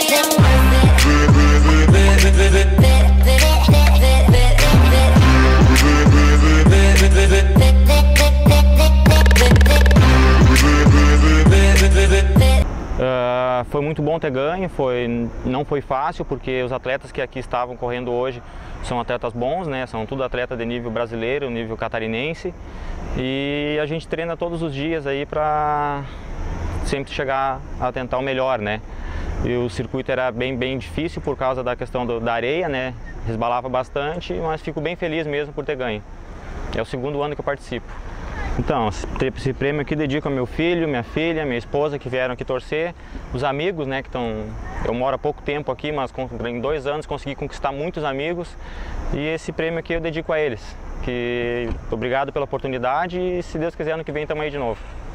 Foi muito bom ter ganho, não foi fácil, porque os atletas que aqui estavam correndo hoje são atletas bons, né? São tudo atleta de nível brasileiro, nível catarinense, e a gente treina todos os dias aí para sempre chegar a tentar o melhor, né? E o circuito era bem difícil por causa da questão da areia, né? Resbalava bastante, mas fico bem feliz mesmo por ter ganho. É o segundo ano que eu participo. Então, esse prêmio aqui dedico ao meu filho, minha filha, minha esposa que vieram aqui torcer, os amigos, né, que estão... Eu moro há pouco tempo aqui, mas em 2 anos consegui conquistar muitos amigos, e esse prêmio aqui eu dedico a eles. Obrigado pela oportunidade e, se Deus quiser, ano que vem estamos aí de novo.